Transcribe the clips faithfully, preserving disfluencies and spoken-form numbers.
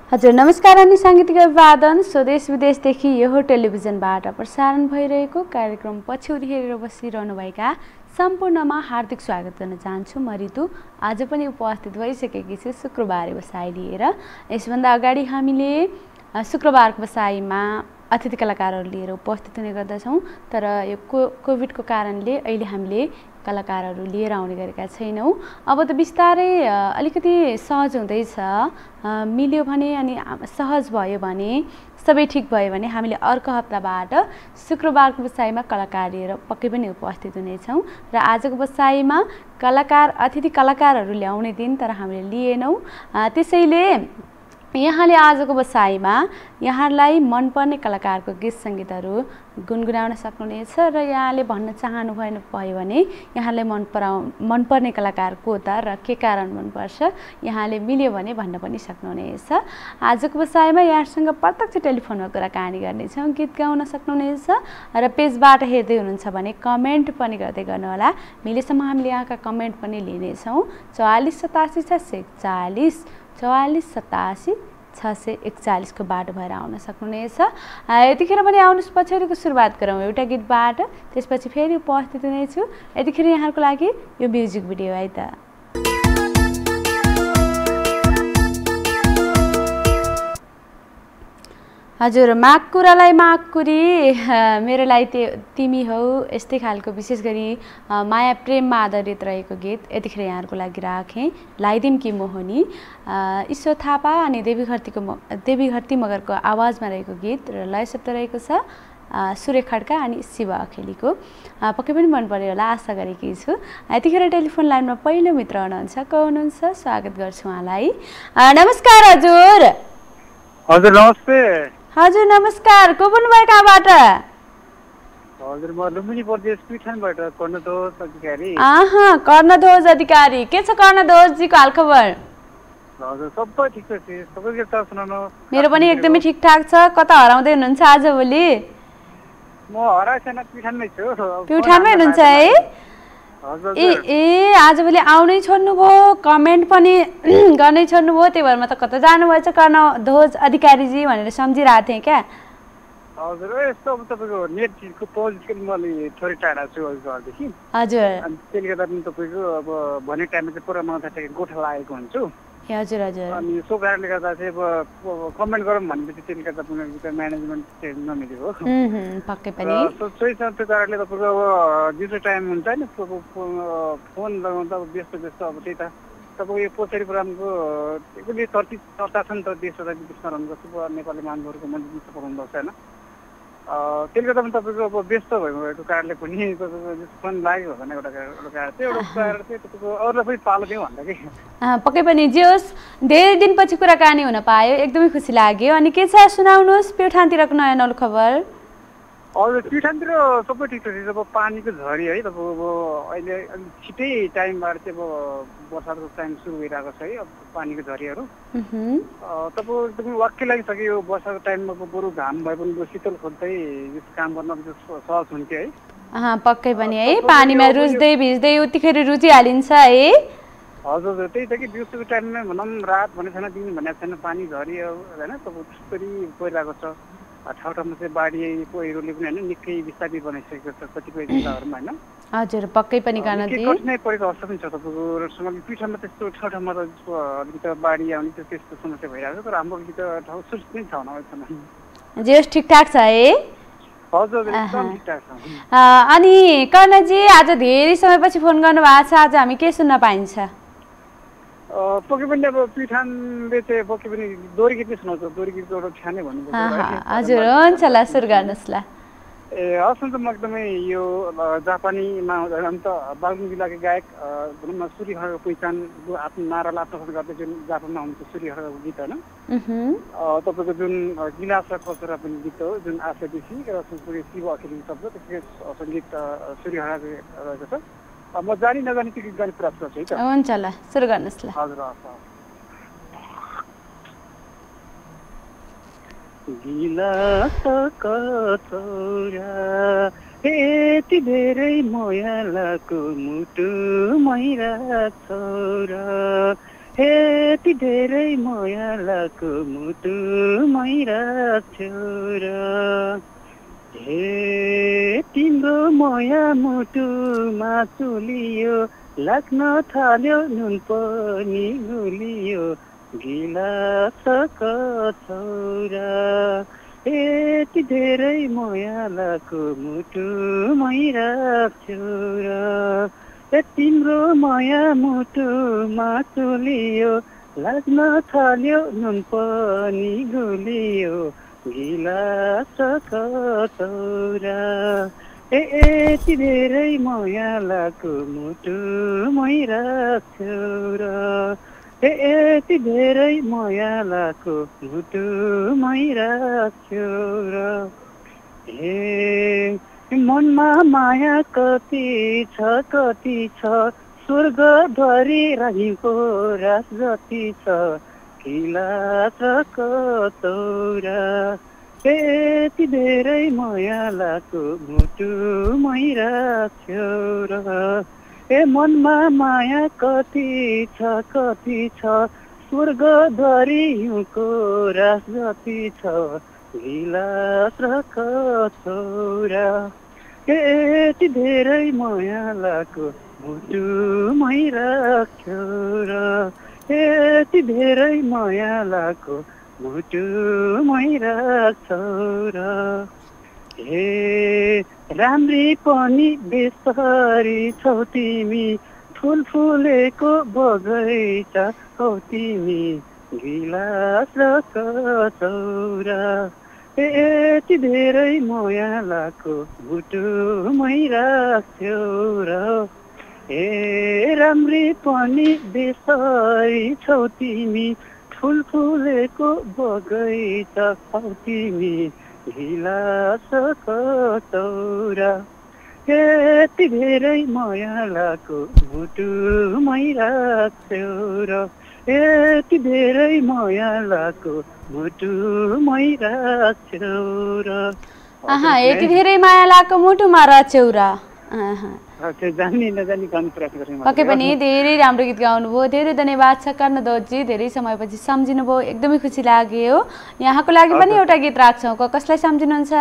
हजुर नमस्कार अनि साङ्गीतिक अभिवादन स्वदेश विदेशदेखि यो टेलिभिजनबाट प्रसारण भइरहेको कार्यक्रम पछ्यौरी हेरेर बसिरहनुभएका सम्पूर्णमा हार्दिक स्वागत गर्न चाहन्छु। म ऋतु आज पनि उपस्थित भइसकेकी छु शुक्रबार बसाइ लिएर। यसभन्दा अगाडि हामीले शुक्रबारको बसाइमा अतिथि कलाकारहरू लिएर उपस्थित हुने गर्दछौँ, तर यो को कोभिडको कारणले अहिले हामीले कलाकारहरू लिएर आउने गरेका छैनौँ। अब त बिस्तारै अलिकति सहज हुँदैछ, मिल्यो भने अनि सहज भयो भने सबै ठिक भयो भने हामीले अर्को हप्ताबाट शुक्रबारको बसाइमा कलाकार लिएर पक्कै पनि उपस्थित हुनेछौँ। र आजको बसाइमा कलाकार अतिथि कलाकारहरू ल्याउने दिन तर हामीले लिएनौँ, त्यसैले यहाँले आजको बसाइमा यहाँलाई मनपर्ने कलाकारको गीत सङ्गीतहरू गुनगुनाउन सक्नुहुनेछ र यहाँले भन्न चाहनु भएन भयो भने यहाँलाई मन पराउ मनपर्ने कलाकार को त र के कारण मनपर्छ यहाँले मिल्यो भने भन्न पनि सक्नुहुनेछ। आजको बसाइमा यहाँसँग प्रत्यक्ष टेलिफोनमा कुराकानी गर्नेछौँ, गीत गाउन सक्नुहुनेछ र पेजबाट हेर्दै हुनुहुन्छ भने कमेन्ट पनि गर्दै गर्नुहोला। मिलेसम्म हामीले यहाँका कमेन्ट पनि लिनेछौँ। चौवालिस सतासी छ सय एकचालिस चौवालिस सतासी छ सय एकचालिसको बाटो भएर आउन सक्नुहुनेछ। यतिखेर पनि आउनुहोस्, पछाडिको सुरुवात गरौँ एउटा गीतबाट, त्यसपछि फेरि उपस्थित हुनेछु। यतिखेर यहाँहरूको लागि यो म्युजिक भिडियो है त। हजुर माग कुरालाई माग कुरी मेरोलाई तिमी हौ, यस्तै खालको विशेष गरी माया प्रेममा आधारित रहेको गीत यतिखेर यहाँहरूको लागि राखेँ। लाइदिम कि मोहनी ईश्वर थापा अनि देवी घरतीको देवी घरती मगरको आवाजमा रहेको गीत र लय शब्द रहेको छ सूर्य खड्का अनि शिव अखेलीको। पक्कै पनि मन पर्यो होला आशा गरेकी छु। यतिखेर टेलिफोन लाइनमा पहिलो मित्र हुनुहुन्छ, को हुनुहुन्छ? स्वागत गर्छु उहाँलाई। नमस्कार हजुर। हजुर नमस्ते। हजुर नमस्कार, को बोल्नुभयो कहाँबाट? हजुर म लुम्बिनी प्रदेश प्युठानबाट कर्णध्वज अधिकारी। आहा कर्णध्वज अधिकारी, के छ कर्णध्वजजीको हालखबर? हजुर सबै ठिक छ, सबै के छ सुनाउनु? मेरो पनि एकदमै ठिकठाक छ। कता हराउँदै हुनुहुन्छ आजभोलि? म हराएको छैन, प्युठानमै छु। प्युठानमै हुनुहुन्छ है? ए ए आजभोलि आउनै छोड्नुभयो, कमेन्ट पनि गर्नै छोड्नुभयो, त्यही भएर म त कता जानुभएछ कर्णध्वज अधिकारीजी भनेर सम्झिरहेको थिएँ क्या। हजुर यस्तो अब तपाईँको नेटको पोजिसन मैले थोरै टाढा छु घरदेखि। हजुर अनि त्यसले गर्दा पनि तपाईँको अब भन्ने टाइममा चाहिँ पुरा मलाई चाहिँ गोठा लागेको हुन्छु। ए हजुर हजुर। अनि सो कारणले गर्दा चाहिँ अब कमेन्ट गरौँ भनेपछि त्यसले गर्दा पनि म्यानेजमेन्ट चाहिँ नमिलेको हो। पक्कै पनि सोही छ, त्यो कारणले तपाईँको अब दिउँसो टाइम हुन्छ नि फोन लगाउँदा अब व्यस्त व्यस्त अब त्यही त तपाईँको यो पोचरी प्रोग्रामको एकदमै चर्चित चर्चा छ नि त देश तथा विदेशमा रहनुभएको नेपाली मान्छेहरूको मन्दिर पठाउनु भएको छैन। त्यसले गर्दा पनि तपाईँको अब व्यस्त भएको कारणले पनि तपाईँको फोन लाग्यो भने एउटा एउटा कारण चाहिँ एउटा कारण चाहिँ तपाईँको अरूलाई पनि पालो दिउँ भन्दा कि पक्कै पनि जे होस् धेरै दिनपछि कुराकानी हुन पायो, एकदमै खुसी लाग्यो। अनि के छ सुनाउनुहोस् प्युठानतिरको नयाँ नौलो खबर? हजुर प्युठानतिर सबै ठिक छ। अब पानीको झरी है तपाईँको अब अहिले अलिक छिटै टाइमबाट चाहिँ अब बर्सातको टाइम सुरु भइरहेको छ है, अब पानीको झरीहरू तपाईँको एकदमै वाक्कै लागिसक्यो। यो वर्षाको टाइममा बरु घाम भए पनि शीतल खोज्दै काम गर्न सहज हुन्थ्यो है। पक्कै पनि है, पानीमा रुच्दै भिज्दै उतिखेर रुचिहालिन्छ है। हजुर हजुर त्यही त कि दिउँसोको टाइममा भनौँ रात भनेको छैन, दिन भनेको छैन, पानी झरी होइन तपाईँ त्यसरी गइरहेको छ। ठाउँ ठाउँमा चाहिँ बाढी पहिरोले पनि होइन निकै विस्थापित बनाइसकेको छ कतिपय जिल्लाहरूमा होइन। हजुर पक्कै पनि कठिनाइ परेको अवस्था पनि छ तपाईँको पिठामा त्यस्तो ठाउँ ठाउँमा त अलिकति बाढी आउने त्यस्तो समस्या भइरहेको छ, तर हाम्रो अलिकति ठाउँ सुरक्षित नै छ होइन। जे होस् ठिकठाक छ है? हजुर एकदम ठिकठाक छ। अनि कर्णजी आज धेरै समयपछि फोन गर्नु भएको छ, आज हामी के सुन्न पाइन्छ? पक्कै पनि अब प्युठानले चाहिँ पक्कै पनि दोहोरी गीत नै सुनाउँछ, दोहोरी गीतको एउटा छाने भन्नु। हजुर हुन्छ ल सुरु गर्नुहोस् ल। ए हस् हुन्छ, म एकदमै यो जापानीमा अन्त बागलुङ जिल्लाको गायक भनौँ न सूर्य खड्काको पहिचान आफ्नो नारालाई आत्मसात गर्दै जुन जापानमा हुन्छ सूर्य खड्काको गीत होइन, तपाईँको जुन गिलास र कचरा पनि गीत हो, जुन आशादेखि र सूर्य शिव अखेरी शब्द त्यसकै सङ्गीत सूर्य खड्काको रहेको छ। म जानी नजानी त्यो गीत गाउने प्रयास गर्छु है त। हुन्छ ल सुरु गर्नुहोस् ल। हजुर हस्। गिलास कचौरा यति धेरै मोयालाको मुटु मैरा छोरा यति धेरै मायालाको मुटुमै राख्छौ र हे तिम्रो माया मुटुमा चुलियो लाग्न थाल्यो नुन पनि गुलियो गिलासको छौरा यति धेरै मायालाको मुटुमै राख्छौ र ए तिम्रो माया मुटुमा चुलियो लाग्न थाल्यो नुन पनि गुलियो गिलासको छौरा ए यति धेरै मायालाको मुटुमै राख्छौ र ए यति धेरै मायालाको मुटुमै राख्छौ र हे मनमा माया कति छ कति छ स्वर्गभरि रहेको रास जति छ गिलासको छौरा यति धेरै मायालाको मुटुमै राख्छौ र ए मनमा माया कति छ कति छ स्वर्गभरि हिउँको रास जति छ गिलासको छौरा यति धेरै मायालाको मुटुमै राख्छौ र यति धेरै मायालाको मुटुमै राख्छौ र हे राम्री पनि बेसरी छौ तिमी फुल फुलेको बगैँचा हौ तिमी गिलासको छौरा यति धेरै मायालाको मुटुमै राख्छौ र ए राम्री पनि बेसरी छौ तिमी फुल फुलेको बगैँचा हौ तिमी गिलासको छौरा यति धेरै मायालाको मुटुमै राख्छौ र यति धेरै मायालाको मुटुमै राख्छौ र आहा यति धेरै मायालाको मुटुमा राख्छौ र आहा जानी नजानी गाउनु प्रयास गरेँ पक्कै पनि धेरै राम्रो गीत गाउनुभयो धेरै धन्यवाद छ कर्णदोजी धेरै समयपछि सम्झिनु भयो एकदमै खुसी लाग्यो यहाँको लागि पनि एउटा गीत राख्छौँ कसलाई सम्झिनुहुन्छ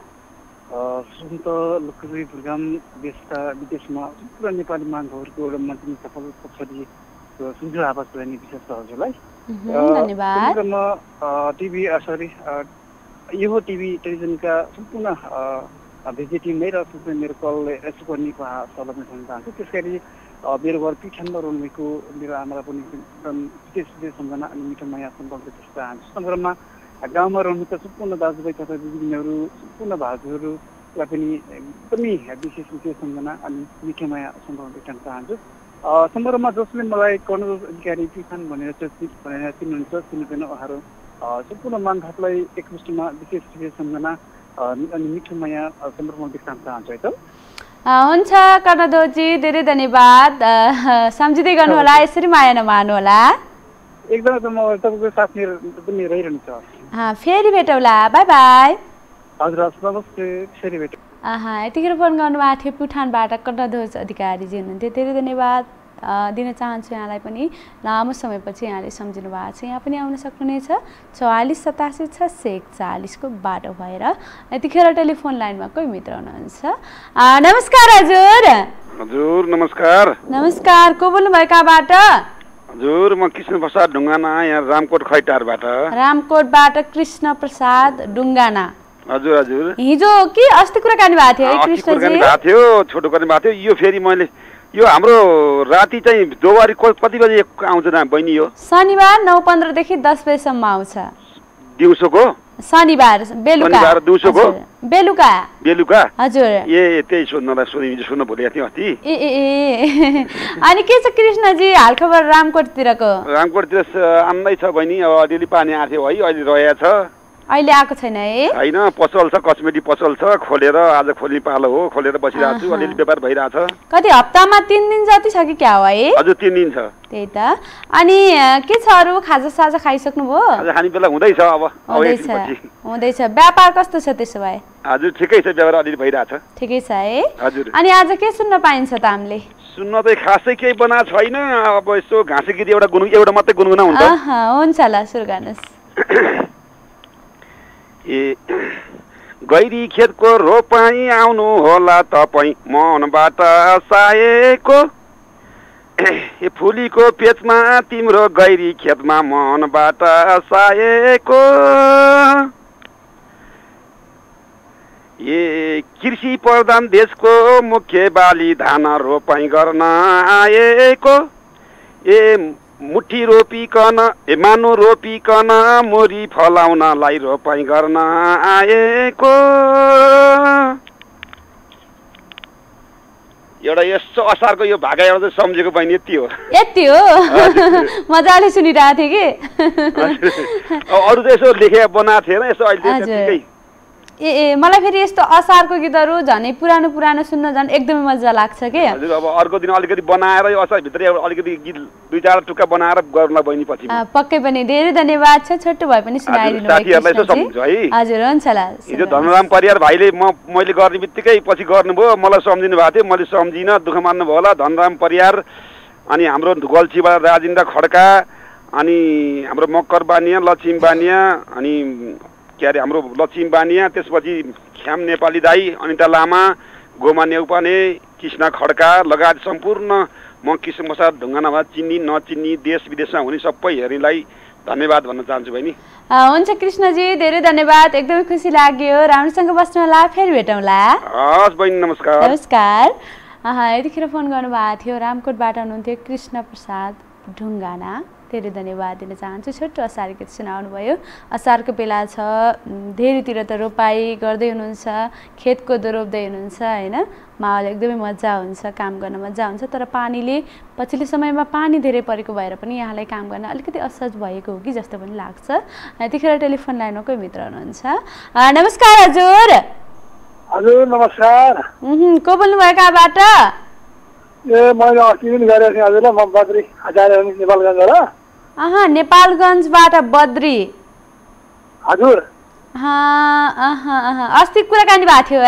सुन्त लोकप्रिय प्रोग्राम देशका विदेशमा पुरा नेपाली मान्छेहरूको एउटा मन्त्री सफल पछाडि सुझाव आवाज पुर्याउने विशेष हजुरलाई धन्यवाद टिभी सरी यो टिभी टेलिभिजनका सम्पूर्ण भिजिटिङमै र मेरो कलले यसो गर्नेको सल्लाह गर्न चाहन्छु त्यस गरी मेरो घर पिठनमा रोल्नेको मेरो आमालाई पनि एकदम विशेष विशेष सम्झना अनि मिठो माया सम्पर्क त्यस्तो चाहन्छु समग्रमा गाउँमा रहनुका सम्पूर्ण दाजुभाइ तथा दिदीबहिनीहरू सम्पूर्ण भाजुहरूलाई पनि एकदमै विशेष विशेष सम्झना अनि मिठो माया सम्पर्क भेट्न चाहन्छु समग्रमा जसले मलाई कर्णदोज अधिकारी पिठान भनेर भनेर चिन्नुहुन्छ चिन्नुहुँदैन उहाँहरू सम्पूर्ण मान्छेहरूलाई एकमुष्टिमा विशेष विशेष सम्झना अनि मिठो माया सम्पर्कमा देख्न चाहन्छु है त हुन्छ कर्णदोजी धेरै धन्यवाद सम्झिँदै गर्नुहोला यसरी माया नमार्नु होला एकदमै म तपाईँको साथ पनि रहिरहनु छ फेरि भेटौँला बाई बाई हजुर नमस्ते फेरि भेटौँ आहा यतिखेर फोन गर्नुभएको थियो प्युठानबाट कर्णदोज अधिकारीजी हुनुहुन्थ्यो धेरै धन्यवाद दिन चाहन्छु यहाँलाई पनि लामो समयपछि यहाँले सम्झिनु भएको छ यहाँ पनि आउन सक्नुहुनेछ चौवालिस सतासी छ सय एकचालिसको बाटो भएर यतिखेर टेलिफोन लाइनमा कोही मित्र हुनुहुन्छ नमस्कार हजुर हजुर नमस्कार नमस्कार को बोल्नुभयो कहाँबाट हजुर म कृष्ण प्रसाद ढुङ्गाना यहाँ रामकोट खैटारबाट रामकोटबाट कृष्ण प्रसाद ढुङ्गाना हजुर हजुर हिजो कि अस्ति कुराकानी भएको थियो है कृष्णजी भएको थियो छोटो गर्ने भएको थियो यो फेरि मैले यो हाम्रो राति चाहिँ दोबारी कति बजे आउँछ न बहिनी यो शनिबार नौ पन्ध्रदेखि दस बजेसम्म आउँछ दिउँसोको शनिबार बेलुका दिउँसोको बेलुका बेलुका हजुर ए त्यही सोध्नलाई सोधि सोध्न भोलिएको थियो अस्ति ए ए अनि के छ कृष्णजी हालखबर रामकोटतिरको रामकोटतिर आन्दै छ बहिनी अब अलिअलि पानी आएको थियो है अहिले रहेछ अहिले आएको छैन है हैन पसल छ कस्मेटिक पसल छ खोलेर आज खोल्ने पालो हो खोलेर बसिरहेको छु अलिअलि व्यापार भइरहेछ कति हप्तामा तीन दिन जति छ कि क्या हो है हजुर तीन दिन छ त्यही त अनि के छ अरू खाजा साजा खाइसक्नुभयो आज खाने बेला हुँदैछ अब हुँदैछ हुँदैछ व्यापार कस्तो छ त्यसो भए हजुर ठिकै छ व्यापार अलिअलि भइरहेछ ठिकै छ है हजुर अनि आज के सुन्न पाइन्छ त हामीले सुन्न त खासै केही बना छैन अब यसो घाँसे गीत एउटा गुन एउटा मात्रै गुनगुना हुन्छ हुन्छ ल सुरु गर्नुहोस् ए गैरी खेतको रोपाई आउनु होला तपाईँ मनबाट साएको ए फुलीको पेचमा तिम्रो गैरी खेतमा मनबाट साएको ए कृषि प्रधान देशको मुख्य बाली धान रोपाई गर्न आएको ए मुठी रोपिकन ए मानु रोपिकन मोरी फलाउनलाई रोपाई गर्न आएको एउटा यस्तो असारको यो भाका एउटा चाहिँ सम्झेको बहिनी यति हो यति हो मजाले सुनिरहेको थिएँ कि अरू त यसो लेखे बनाएको थिएन यसो अहिले त्यतिकै ए ए मलाई फेरि यस्तो असारको गीतहरू झनै पुरानो पुरानो सुन्न झन् एकदमै मजा लाग्छ के हजुर अब अर्को दिन अलिकति बनाएर यो असारभित्र अलिकति गीत दुई चार टुक्का बनाएर गर्नुलाई बहिनी पछि पक्कै पनि धेरै धन्यवाद छ छोटो भए पनि सुनाइदिनु साथीहरूलाई यसो सम्झिन्छु है हजुर हुन्छ ल हिजो धनराम परियार भाइले म मैले गर्ने बित्तिकै पछि गर्नुभयो मलाई सम्झिनु भएको थियो मैले सम्झिनँ दुःख मान्नुभयो होला धनराम परियार अनि हाम्रो गल्छीबाट राजेन्द्र खड्का अनि हाम्रो मक्कर बानिया लक्ष्मी बानिया अनि के अरे हाम्रो लक्ष्मी बानिया त्यसपछि ख्याम नेपाली दाई अनिता लामा गोमा नेउपाने कृष्ण खड्का लगायत सम्पूर्ण म किसिम मसा ढुङ्गानामा चिन्नी नचिन्नी देश विदेशमा हुने सबै हेर्नेलाई धन्यवाद भन्न चाहन्छु बहिनी हुन्छ कृष्णजी धेरै धन्यवाद एकदमै खुसी लाग्यो राम्रोसँग बस्नु होला फेरि भेटौँला हस् बहिनी नमस्कार नमस्कार यतिखेर फोन गर्नुभएको थियो रामकोटबाट हुनुहुन्थ्यो कृष्ण प्रसाद ढुङ्गाना धेरै धन्यवाद दिन चाहन्छु छोटो असार गीत सुनाउनु भयो असारको बेला छ धेरैतिर त रोपाई गर्दै हुनुहुन्छ खेत कोदो रोप्दै हुनुहुन्छ होइन माहौल एकदमै मजा हुन्छ काम गर्न मजा हुन्छ तर पानीले पछिल्लो समयमा पानी धेरै परेको भएर पनि यहाँलाई काम गर्न अलिकति असहज भएको हो कि जस्तो पनि लाग्छ यतिखेर टेलिफोन लाइनमा कोही मित्र हुनुहुन्छ नमस्कार हजुर हजुर नमस्कार को बोल्नुभयो कहाँबाट ए मैले अस्ति पनि गरेको थिएँ हजुरलाई म बद्री आचार्य नेपालगञ्जबाट अह नेपालगञ्जबाट बद्री हजुर अस्ति कुराकानी भएको थियो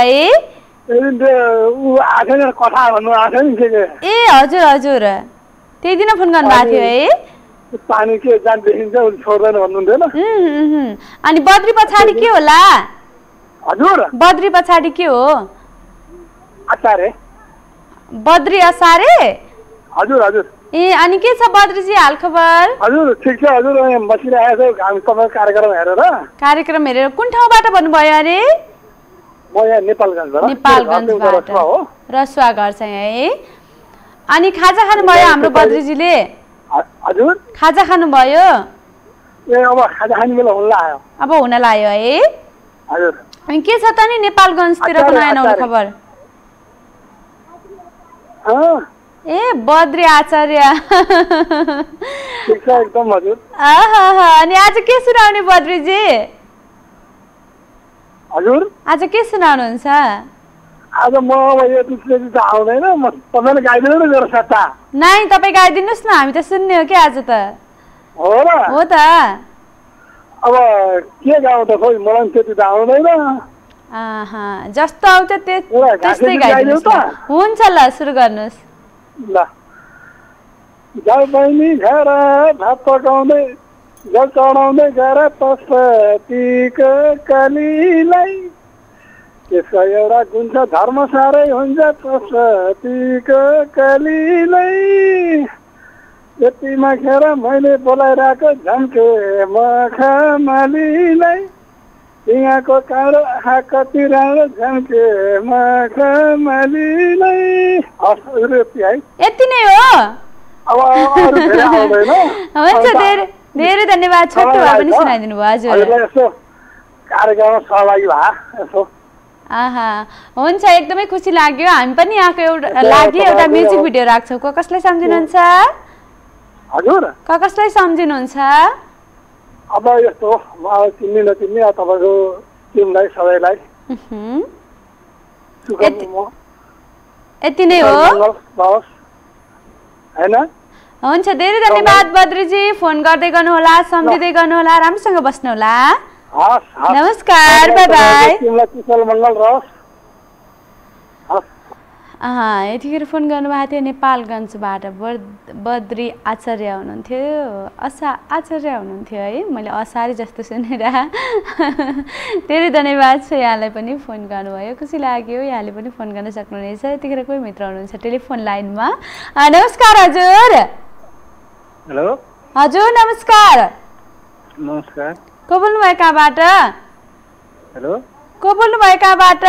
है कथा भन्नु आएको नि ए हजुर हजुर त्यही दिन फोन गर्नुभएको थियो है पानी के जान देखिन्छ छोड्दैन भन्नुहुन्थ्यो अनि बद्री पछाडि के होला हजुर बद्री पछाडि के हो आचार्य बद्री असारे हजुर हजुर ए अनि के छ बद्रीजी हाल खबर हजुर ठिक छ हजुर बसिरहेको छु हामी तपाईको कार्यक्रम हेरेर कार्यक्रम हेरेर कुन ठाउँबाट भन्नुभयो अरे म यहाँ नेपालगञ्जबाट नेपालगञ्जबाट रसुवा घर छ है अनि खाजा खानुभयो हाम्रो बद्रीजीले हजुर खाजा खानुभयो ए अब खाजा खाने बेला हुन लाग्यो अब हुन लाग्यो है हजुर अनि के छ त नि नेपालगञ्जतिरको नयाँ नौलो खबर ए बद्री आचार्य एकदम हजुर अनि आज के सुनाउने बद्रीजी हजुर आज के सुनाउनुहुन्छ आज म यति त आउँदैन म तपाईले गाइदिनु न मेरो सट्टा नाइ तपाई गाइदिनुस् न हामी त सुन्ने हो के आज त हो र हो त अब के गाउँ त खोइ मलाई त्यति त आउँदैन आहा जस्तो आउँछ त्यस्तै गाइदिनुस् हुन्छ ल सुरु गर्नुस् ल जाऊ बहिनी घर भात पकाउँदै जल चढाउँदै गर पशुपतिको कलीलाई त्यसको एउटा गुन्छ धर्म साह्रै हुन्छ पशुपतिको कलीलाई यतिमा खेर मैले बोलाइरहेको झम्के मखमलीलाई यहाँको काँडो आँखा कति राम्रो झम्के मखमलीलाई है यति नै हो अब अरू धेरै आउँदैन हुन्छ धेरै धेरै धन्यवाद छोटो भए पनि सुनाइदिनु भयो हजुर यसो कार्यक्रममा सहभागी भए यसो आहा हुन्छ एकदमै खुसी लाग्यो हामी पनि यहाँको एउटा लागि एउटा म्युजिक भिडियो राख्छौँ को कसलाई सम्झिनुहुन्छ हजुर को कसलाई सम्झिनुहुन्छ अब यस्तो चिन्ने नचिन्ने तपाईँको टिमलाई सबैलाई यति नै हो होइन हुन्छ धेरै धन्यवाद बद्रीजी फोन गर्दै गर्नुहोला सम्झिँदै गर्नुहोला राम्रोसँग बस्नुहोला नमस्कार बाई बाई अँ यतिखेर फोन गर्नुभएको थियो नेपालगञ्जबाट बद बद्री आचार्य हुनुहुन्थ्यो असा आचार्य हुनुहुन्थ्यो है मैले असारी जस्तो सुनेर धेरै धन्यवाद छ यहाँलाई पनि फोन गर्नुभयो खुसी लाग्यो यहाँले पनि फोन गर्न सक्नुहुनेछ यतिखेर कोही मित्र हुनुहुन्छ टेलिफोन लाइनमा नमस्कार हजुर हेलो हजुर नमस्कार नमस्कार को बोल्नुभयो कहाँबाट हेलो को बोल्नुभयो कहाँबाट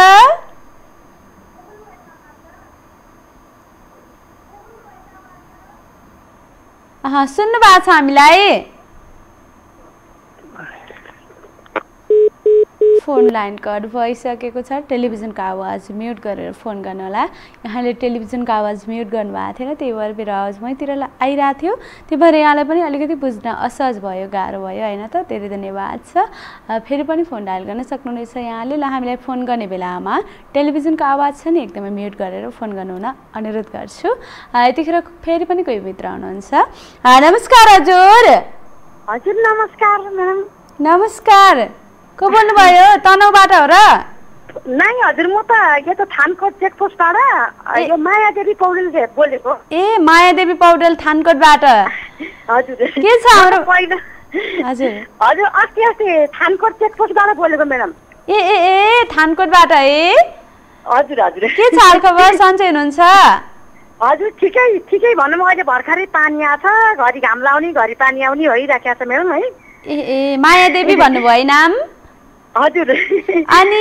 अँ सुन्नु भएको छ हामीलाई फोन लाइन कट भइसकेको छ टेलिभिजनको आवाज म्युट गरेर फोन गर्नु होला यहाँले टेलिभिजनको आवाज म्युट गर्नुभएको थिएन त्यही भएर मेरो आवाज मैतिर आइरहेको थियो त्यही भएर यहाँलाई पनि अलिकति बुझ्न असहज भयो गाह्रो भयो होइन त धेरै धन्यवाद छ फेरि पनि फोन डायल गर्न सक्नुहुनेछ यहाँले ल हामीलाई फोन गर्ने बेलामा टेलिभिजनको आवाज छ नि एकदमै म्युट गरेर फोन गर्नुहुन अनुरोध गर्छु यतिखेर फेरि पनि कोही मित्र हुनुहुन्छ नमस्कार हजुर हजुर नमस्कार म्याडम नमस्कार को बोल्नुभयो तनहुबाट हो र नै हजुर म त यो त थानकोट चेकपोस्टबाट यो मायादेवी पौडेल बोलेको ए मायादेवी पौडेल थानकोटबाट हजुर के छ हाम्रो पहिला हजुर हजुर अस्ति अस्ति थानकोट चेकपोस्टबाट बोलेको म्याडम ए ए ए थानकोटबाट है हजुर हजुर के छ हालखबर सन्चै हुनुहुन्छ हजुर ठिकै ठिकै भनौँ अहिले भर्खरै पानी आछ घरि घाम लाउने घरि पानी आउने भइराखेको छ म्याडम है ए ए मायादेवी भन्नुभयो है नाम हजुर अनि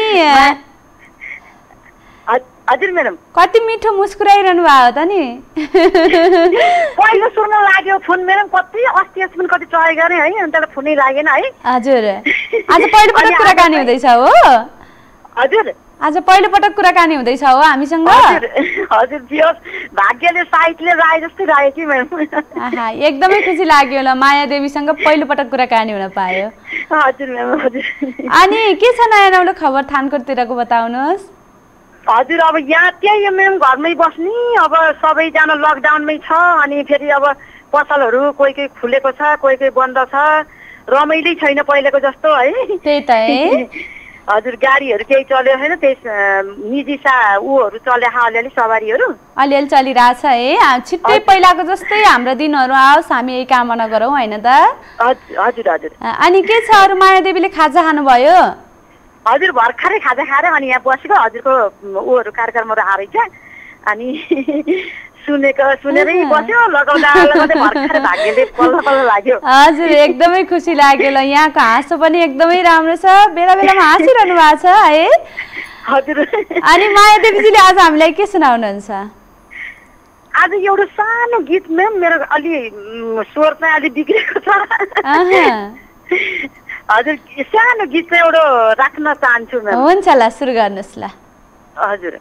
हजुर म्याडम कति मिठो मुस्कुराइरहनु भयो त नि पहिलो सुन्न लाग्यो फोन म्याडम कति अस्ति अस्ति पनि कति ट्राई गरेँ है अनि तर फोनै लागेन है हजुर आज पहिलो पटक कुराकानी हुँदैछ हो हजुर आज पहिलो पटक कुराकानी हुँदैछ हो हामीसँग हजुर हजुर दियोस् भाग्यले साइटले राए जस्तै रायो कि म्याम आहा एकदमै खुसी लाग्यो ल मायादेवीसँग पहिलो पटक कुराकानी हुन पायो हजुर म्याम हजुर अनि के छ नयाँ नौलो खबर थानकोटतिरको बताउनुहोस् हजुर अब यहाँ त्यही म्याम घरमै बस्ने अब सबैजना लकडाउनमै छ अनि फेरि अब पसलहरू कोही कोही खुलेको छ कोही कोही बन्द छ रमाइलै छैन पहिलेको जस्तो है त्यही त है हजुर गाडीहरू केही चलेको छैन त्यही निजी सा ऊहरू चले अलिअलि सवारीहरू अलिअलि चलिरहेछ है छिट्टै पहिलाको जस्तै हाम्रो दिनहरू आओस् हामी यही कामना गरौँ होइन त हजुर हजुर अनि के छ अरू मायादेवीले खाजा खानुभयो हजुर भर्खरै खाजा खाएर अनि यहाँ बसेको हजुरको ऊहरू कार्यक्रमहरू आएछ अनि सुनेको सुनेरै बस्यो लगाउँदा लगाउँदै भर्खरै भाग्यले पल्ल पल्ल लाग्यो हजुर एकदमै खुसी लाग्यो ल यहाँको हाँसो पनि एकदमै राम्रो छ बेला बेलामा हाँसिरहनु भएको छ है हजुर अनि मायादेवीजीले आज हामीलाई के सुनाउनुहुन्छ आज एउटा सानो गीत म्याम मेरो अलि स्वर चाहिँ अलि बिग्रेको छ हजुर सानो गीत चाहिँ एउटा राख्न चाहन्छु म्याम हुन्छ ल सुरु गर्नुहोस् ल हजुर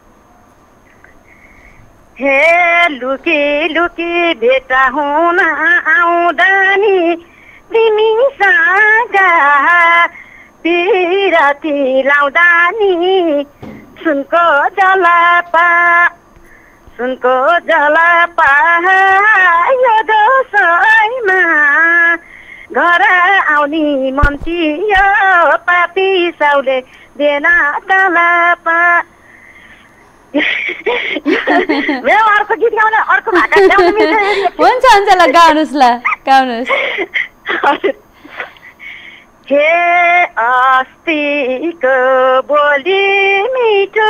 हे लुकी लुकी भेटा हुन आउँदा नि तिमीसँग पिराती लाउँदा नि सुनको जलपा सुनको जलपा यो दसैँमा घर आउने मन थियो पापी साउले देना तलपा अर्को गीत गाउन अर्को भाका गाउनु मिल्छ हुन्छ हुन्छ ल गाउनुहोस् ल गाउनुहोस् हे अस्तिको बोली मिठो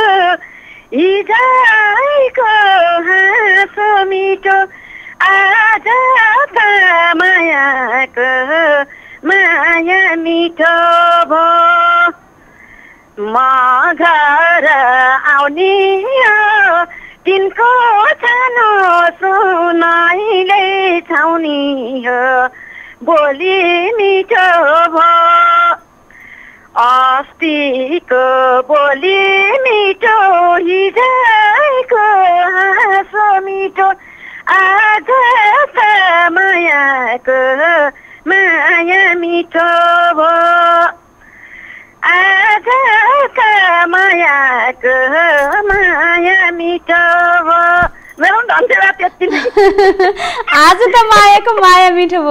हिजोको हाँसो मिठो आज त मायाको माया मिठो भो म घर आउने तिनको सानो सुनाइले छाउनी हो बोली मिठो भयो अस्तिको बोली मिठो हिजोको हाँसो मिठो आज त मायाको माया मिठो भयो आज त मायाको माया मिठो भयो मेरो धन्यवाद त्यति आज त मायाको माया मिठो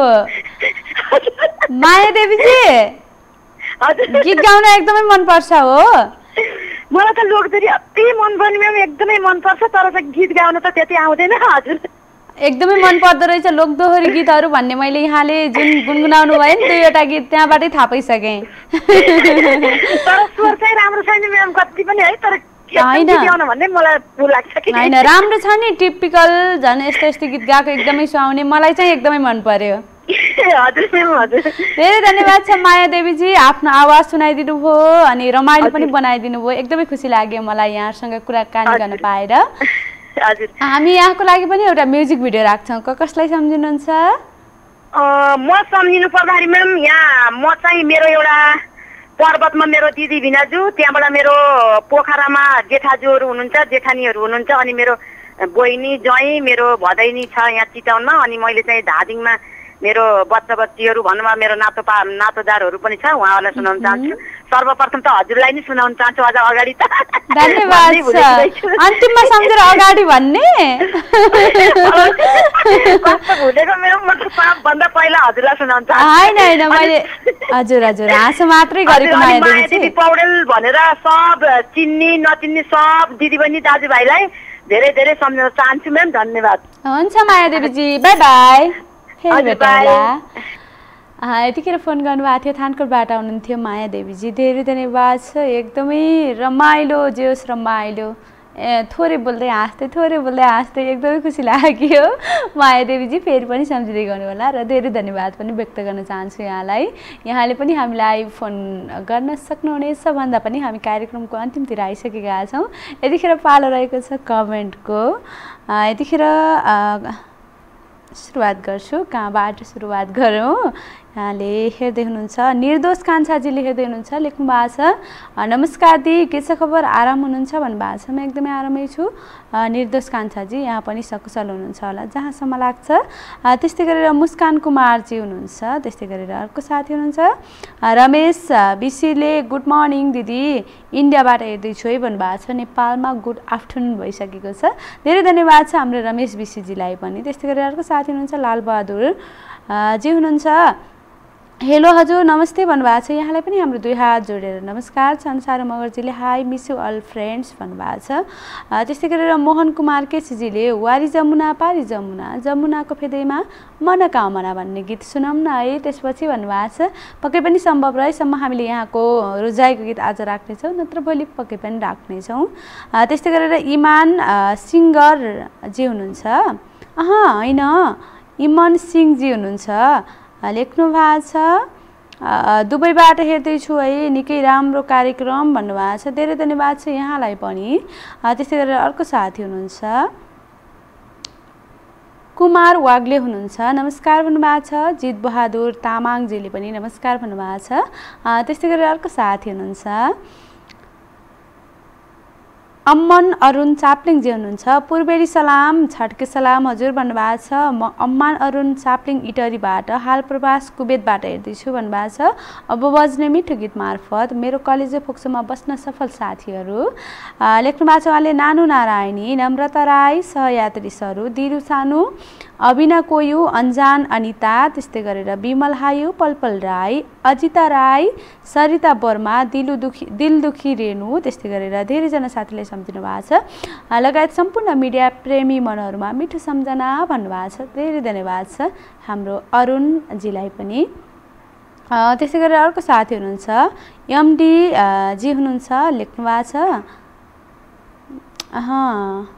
भयो मायादेवीजी गीत गाउन एकदमै मनपर्छ हो मलाई त लोकदोरी अति मनपर्ने म्याम, एकदमै मनपर्छ, तर चाहिँ गीत गाउन त त्यति आउँदैन हजुर। एकदमै मन पर्दो रहेछ लोकदोहोरी गीतहरू भन्ने मैले यहाँले जुन गुनगुनाउनु भयो नि दुईवटा गीत त्यहाँबाटै थाहा पाइसकेँ। तर स्वर चाहिँ राम्रो छैन म्याम कति पनि है, तर गाउन भन्ने मलाई लाग्छ कि होइन राम्रो छ नि, टिपिकल झन् यस्तो यस्तो गीत गाएको एकदमै सुहाउने, मलाई चाहिँ एकदमै मन पर्यो। हजुर म्याम हजुर। धेरै धन्यवाद छ माया देवीजी, आफ्नो आवाज सुनाइदिनु भयो अनि रमाइलो पनि बनाइदिनु भयो, एकदमै खुसी लाग्यो मलाई यहाँसँग कुराकानी गर्न पाएर। हजुर हामी यहाँको लागि पनि एउटा म्युजिक भिडियो राख्छौँ, कसलाई सम्झिनुहुन्छ? म सम्झिनु पर्दाखेरि म्याम यहाँ म चाहिँ मेरो एउटा पर्वतमा मेरो दिदी भिनाजु, त्यहाँबाट मेरो पोखरामा जेठाजुहरू हुनुहुन्छ, जेठानीहरू हुनुहुन्छ, अनि मेरो बहिनी ज्वाइँ मेरो भदैनी छ यहाँ चितवनमा, अनि मैले चाहिँ धादिङमा मेरो बच्चा बच्चीहरू भन्नुमा मेरो नातो पा नातोदारहरू पनि छ, उहाँहरूलाई सुनाउन चाहन्छु। सर्वप्रथम त हजुरलाई नै सुनाउन चाहन्छु अझ अगाडि त। धन्यवाद छ। अन्तिममा सम्झेर अगाडि भन्ने कस्तो भुलेको मेरो, म त सबभन्दा पहिला हजुरलाई सुनाउन चाहन्छु। होइन होइन मैले हजुर हजुर हाँसो मात्रै गरेको माया दिदी पौडेल भनेर सब चिन्ने नचिन्ने सब दिदीबहिनी दाजुभाइलाई धेरै धेरै सम्झाउन चाहन्छु म्याम। धन्यवाद। हुन्छ माया देवीजी, बाई बाई। यतिखेर फोन गर्नुभएको थियो थानकोटबाट हुनुहुन्थ्यो माया देवीजी, धेरै धन्यवाद छ। एकदमै रमाइलो जेस रमाइलो, ए थोरै बोल्दै हाँस्दै थोरै बोल्दै हाँस्दै एकदमै खुसी लाग्यो। माया देवीजी फेरि पनि सम्झिँदै गर्नु होला र धेरै धन्यवाद पनि व्यक्त गर्न चाहन्छु यहाँलाई। यहाँले पनि हामीलाई फोन गर्न सक्नुहुनेछ भन्दा पनि हामी कार्यक्रमको अन्तिमतिर आइसकेका छौँ। यतिखेर पालो रहेको छ कमेन्टको। यतिखेर सुरुवात गर्छु, कहाँबाट सुरुवात गरौँ? यहाँले हेर्दै हुनुहुन्छ निर्दोष कान्छाजीले हेर्दै हुनुहुन्छ, लेख्नु भएको छ नमस्कार दी, के छ खबर, आराम हुनुहुन्छ भन्नुभएको छ। म एकदमै आरामै छु निर्दोष कान्छाजी, यहाँ पनि सकुशल हुनुहुन्छ होला जहाँसम्म लाग्छ। त्यस्तै गरेर मुस्कान कुमारजी हुनुहुन्छ, त्यस्तै गरेर अर्को साथी हुनुहुन्छ रमेश बिसीले गुड मर्निङ दिदी, इन्डियाबाट हेर्दैछु है भन्नुभएको छ, नेपालमा गुड आफ्टरनुन भइसकेको छ। धेरै धन्यवाद छ हाम्रो रमेश बिसीजीलाई पनि। त्यस्तै गरेर अर्को साथी हुनुहुन्छ लालबहादुर जी हुनुहुन्छ, हेलो हजुर नमस्ते भन्नुभएको छ, यहाँलाई पनि हाम्रो दुई हात जोडेर नमस्कार छ। अनुसार मगरजीले hi miss you all friends भन्नुभएको छ। त्यस्तै गरेर मोहन कुमार केसीजीले वारी जमुना पारी जमुना, जमुनाको फेदैमा मनोकामना भन्ने गीत सुनाउँ न है त्यसपछि भन्नुभएको छ। पक्कै पनि सम्भव रहेसम्म हामीले यहाँको रोजाइको गीत आज राख्नेछौँ, नत्र भोलि पक्कै पनि राख्नेछौँ। त्यस्तै गरेर इमान सिङ्गर जी हुनुहुन्छ, अह होइन इमन सिंहजी हुनुहुन्छ, लेख्नु भएको छ दुबईबाट हेर्दैछु है, निकै राम्रो कार्यक्रम भन्नुभएको छ। धेरै धन्यवाद छ यहाँलाई पनि। त्यस्तै गरेर अर्को साथी हुनुहुन्छ कुमार वाग्ले हुनुहुन्छ, नमस्कार भन्नुभएको छ। जित बहादुर तामाङजीले पनि नमस्कार भन्नुभएको छ। त्यस्तै गरेर अर्को साथी हुनुहुन्छ अम्मन अरुण चाप्लिङजी हुनुहुन्छ, पूर्वेली सलाम छड्के सलाम हजुर भन्नुभएको छ। म अम्मान अरुण चाप्लिङ इटरीबाट हाल प्रवास कुवेतबाट हेर्दैछु भन्नुभएको छ। अब बज्ने मिठो गीत मार्फत मेरो कलेजो फोक्सोमा बस्न सफल साथीहरू लेख्नु भएको छ। उहाँले नानु नारायणी, नम्रता राई, सहयात्री सरू, दिरु सानु, अविना कोयु, अन्जान अनिता, त्यस्तै गरेर विमल हायु, पलपल राई, अजिता राई, सरिता वर्मा, दिलु दुखी दिल दुखी रेणु, त्यस्तै गरेर धेरैजना साथीले सम्झिनु भएको छ, लगायत सम्पूर्ण मिडिया प्रेमी मनहरूमा मिठो सम्झना भन्नुभएको छ। धेरै धन्यवाद छ हाम्रो अरुणजीलाई पनि। त्यस्तै गरेर अर्को साथी हुनुहुन्छ एमडी जी हुनुहुन्छ, लेख्नु भएको छ अँ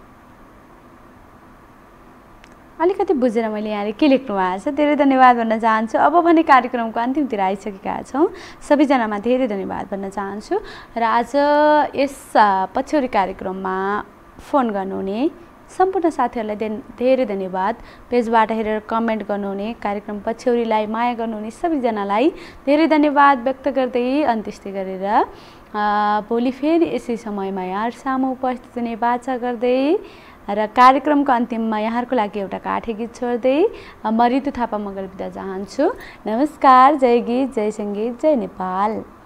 अलिकति बुझेर मैले यहाँले के लेख्नु भएको छ। धेरै धन्यवाद भन्न चाहन्छु। अब भने कार्यक्रमको अन्तिमतिर आइसकेका छौँ, सबैजनामा धेरै धन्यवाद भन्न चाहन्छु। र आज यस पछ्यौरी कार्यक्रममा फोन गर्नुहुने सम्पूर्ण साथीहरूलाई धेरै धन्यवाद। पेजबाट हेरेर कमेन्ट गर्नुहुने, कार्यक्रम पछ्यौरीलाई माया गर्नुहुने सबैजनालाई धेरै धन्यवाद व्यक्त गर्दै अनि त्यस्तै गरेर भोलि फेरि यसै समयमा यहाँ सामु उपस्थित हुने बाचा गर्दै र कार्यक्रमको अन्तिममा यहाँहरूको लागि एउटा काठे गीत छोड्दै म ऋतु थापा मगर बिदा चाहन्छु। नमस्कार, जय गीत, जय सङ्गीत, जय नेपाल।